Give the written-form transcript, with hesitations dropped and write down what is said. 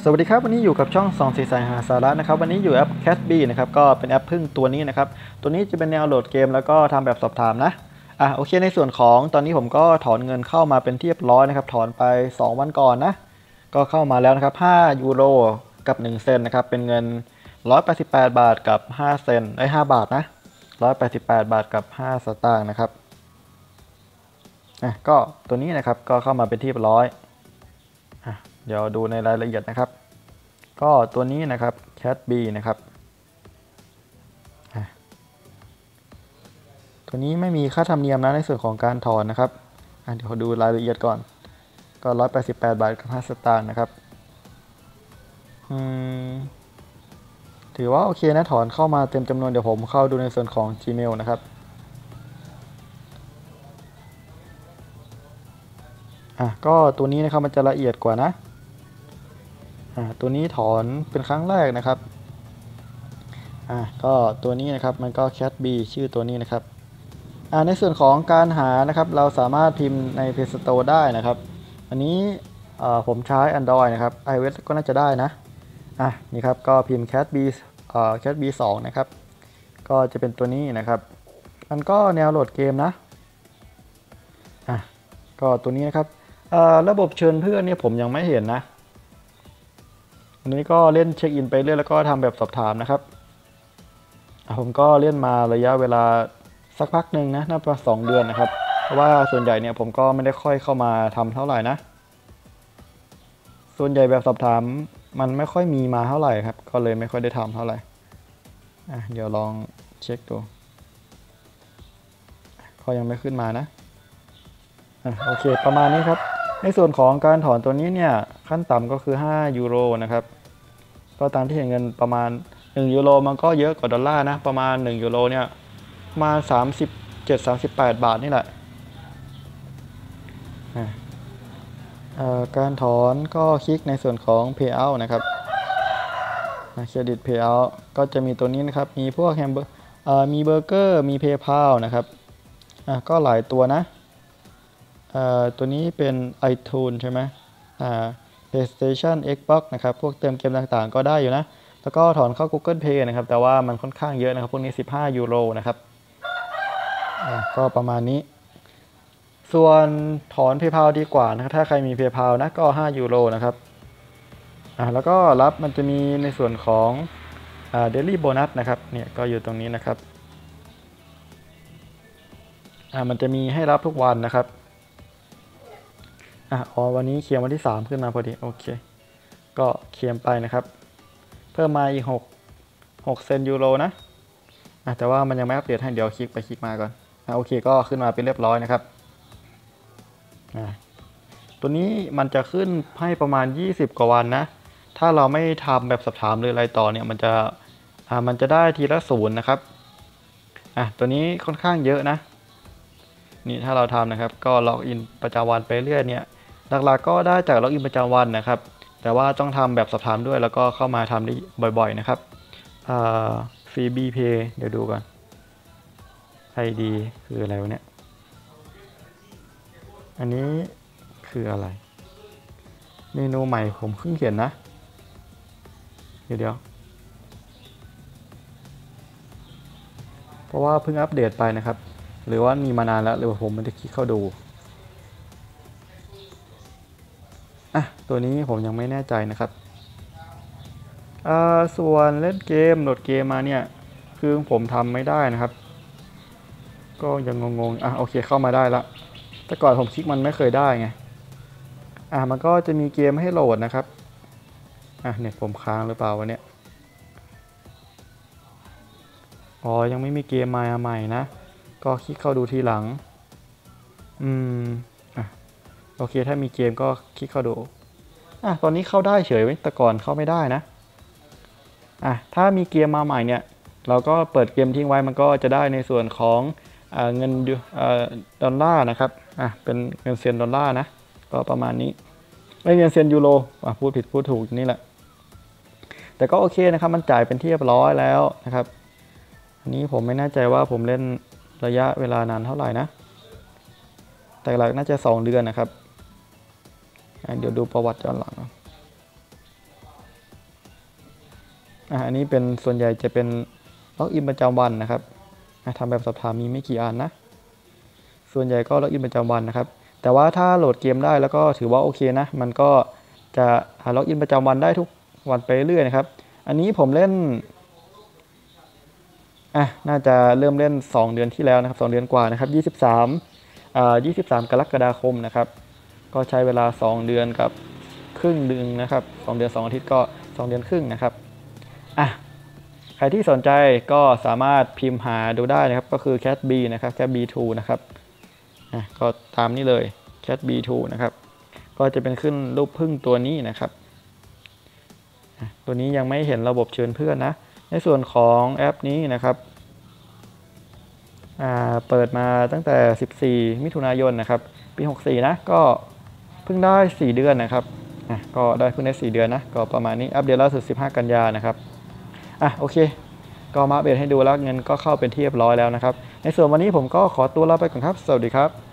สวัสดีครับวันนี้อยู่กับช่องส่องสีสันหาสาระนะครับวันนี้อยู่แอป Catb นะครับก็เป็นแอปพึ่งตัวนี้นะครับตัวนี้จะเป็นแนวโหลดเกมแล้วก็ทำแบบสอบถามนะโอเคในส่วนของตอนนี้ผมก็ถอนเงินเข้ามาเป็นที่เรียบร้อยนะครับถอนไป2วันก่อนนะก็เข้ามาแล้วนะครับ5 ยูโรกับ1เซนนะครับเป็นเงิน188บาทกับ5เซน5 บาทนะ188บาทกับ5สตางค์นะครับก็ตัวนี้นะครับก็เข้ามาเป็นที่เรียบร้อยเดี๋ยวดูในรายละเอียดนะครับก็ตัวนี้นะครับ Catb นะครับตัวนี้ไม่มีค่าธรรมเนียมนะในส่วนของการถอนนะครับเดี๋ยวดูรายละเอียดก่อนก็188บาทกับ5สตางค์นะครับถือว่าโอเคนะถอนเข้ามาเต็มจำนวนเดี๋ยวผมเข้าดูในส่วนของ Gmail นะครับก็ตัวนี้นะครับมันจะละเอียดกว่านะตัวนี้ถอนเป็นครั้งแรกนะครับก็ตัวนี้นะครับมันก็ Catb ชื่อตัวนี้นะครับในส่วนของการหานะครับเราสามารถพิมพ์ใน Play Store ได้นะครับอันนี้ผมใช้ Android นะครับ iOS ก็น่าจะได้นะนี่ครับก็พิมพ์ Catb 2นะครับก็จะเป็นตัวนี้นะครับมันก็แนวโหลดเกมนะก็ตัวนี้นะครับระบบเชิญเพื่อนเนี่ยผมยังไม่เห็นนะอันนี้ก็เล่นเช็คอินไปเรื่อยแล้วก็ทำแบบสอบถามนะครับผมก็เล่นมาระยะเวลาสักพักหนึ่งนะน่าจะ2 เดือนนะครับเพราะว่าส่วนใหญ่เนี่ยผมก็ไม่ได้ค่อยเข้ามาทำเท่าไหร่นะส่วนใหญ่แบบสอบถามมันไม่ค่อยมีมาเท่าไหร่ครับก็เลยไม่ค่อยได้ทำเท่าไหร่เดี๋ยวลองเช็คดูก็ยังไม่ขึ้นมานะโอเคประมาณนี้ครับในส่วนของการถอนตัวนี้เนี่ยขั้นต่ำก็คือ5 ยูโรนะครับก็ตามที่เห็นเงินประมาณ1 ยูโรมันก็เยอะกว่าดอลลาร์นะประมาณ1 ยูโรเนี่ยมา37-38 บาทนี่แหละการถอนก็คลิกในส่วนของ Payout นะครับเครดิต Payout ก็จะมีตัวนี้นะครับมีพวกมีเบอร์เกอร์มี PayPal นะครับก็หลายตัวนะตัวนี้เป็น iTunes ใช่ไหมPlayStation Xbox นะครับพวกเติมเกมต่างๆก็ได้อยู่นะแล้วก็ถอนเข้า Google Play นะครับแต่ว่ามันค่อนข้างเยอะนะครับพวกนี้15 ยูโรนะครับก็ประมาณนี้ส่วนถอน PayPal ดีกว่านะครับถ้าใครมี PayPal นะก็5 ยูโรนะครับแล้วก็รับมันจะมีในส่วนของDaily Bonus นะครับเนี่ยก็อยู่ตรงนี้นะครับมันจะมีให้รับทุกวันนะครับวันนี้เคลมวันที่3ขึ้นมาพอดีโอเคก็เคลมไปนะครับเพิ่มมาอีก6 เซนยูโรนะแต่ว่ามันยังไม่อัปเดตให้เดี๋ยวคลิกไปคลิกมาก่อนโอเคก็ขึ้นมาเป็นเรียบร้อยนะครับตัวนี้มันจะขึ้นให้ประมาณ20 กว่าวันนะถ้าเราไม่ทำแบบสอบถามหรืออะไรต่อเนี่ยมันจะได้ทีละ0นะครับตัวนี้ค่อนข้างเยอะนะนี่ถ้าเราทำนะครับก็ล็อกอินประจำวันไปเรื่อยเนี่ยหลักๆก็ได้จากล็อกอินประจำวันนะครับแต่ว่าต้องทำแบบสอบถามด้วยแล้วก็เข้ามาทำได้บ่อยๆนะครับฟรีบีเพย์เดี๋ยวดูก่อน ID คืออะไรวะเนี่ยอันนี้คืออะไรเมนูใหม่ผมเพิ่งเขียนนะเดี๋ยวเพราะว่าเพิ่งอัปเดตไปนะครับหรือว่ามีมานานแล้วหรือว่าผมไม่ได้คลิกเข้าดูตัวนี้ผมยังไม่แน่ใจนะครับส่วนเล่นเกมโหลดเกมมาเนี่ยคือผมทำไม่ได้นะครับก็ยังงงๆโอเคเข้ามาได้ละแต่ก่อนผมคลิกมันไม่เคยได้ไงมันก็จะมีเกมให้โหลดนะครับเนี่ยผมค้างหรือเปล่าวะเนี่ยยังไม่มีเกมมาใหม่นะก็คลิกเข้าดูทีหลังโอเคถ้ามีเกมก็คลิกเข้าดูตอนนี้เข้าได้เฉยแต่ก่อนเข้าไม่ได้นะถ้ามีเกมมาใหม่เนี่ยเราก็เปิดเกมทิ้งไว้มันก็จะได้ในส่วนของเงินดอลลาร์นะครับเป็นเงินเซนดอลลาร์นะก็ประมาณนี้ไม่เงินเซนยูโรพูดผิดพูดถูกนี่แหละแต่ก็โอเคนะครับมันจ่ายเป็นที่เรียบร้อยแล้วนะครับอันนี้ผมไม่แน่ใจว่าผมเล่นระยะเวลานานเท่าไหร่นะแต่หลักน่าจะ2 เดือนนะครับเดี๋ยวดูประวัติย้อนหลังอันนี้เป็นส่วนใหญ่จะเป็นล็อกอินประจำวันนะครับทำแบบสอบถามมีไม่กี่อันนะส่วนใหญ่ก็ล็อกอินประจำวันนะครับแต่ว่าถ้าโหลดเกมได้แล้วก็ถือว่าโอเคนะมันก็จะล็อกอินประจำวันได้ทุกวันไปเรื่อยนะครับอันนี้ผมเล่นน่าจะเริ่มเล่น2เดือนที่แล้วนะครับ2เดือนกว่านะครับ23กรกฎาคมนะครับก็ใช้เวลา2เดือนกับครึ่งเดือนนะครับ2เดือน2อาทิตย์ก็2เดือนครึ่งนะครับใครที่สนใจก็สามารถพิมพ์หาดูได้นะครับก็คือ cat b นะครับ cat b2 นะครับก็ตามนี้เลย cat b2 นะครับก็จะเป็นขึ้นรูปพึ่งตัวนี้นะครับตัวนี้ยังไม่เห็นระบบเชิญเพื่อนนะในส่วนของแอปนี้นะครับเปิดมาตั้งแต่14มิถุนายนนะครับปี64นะก็เพิ่งได้4เดือนนะครับก็ได้เพิ่งได้4เดือนนะก็ประมาณนี้อัปเดตล่าสุด15กันยานะครับโอเคก็มาอัปเดตให้ดูแล้วเงินก็เข้าเป็นที่เรียบร้อยแล้วนะครับในส่วนวันนี้ผมก็ขอตัวลาไปก่อนครับสวัสดีครับ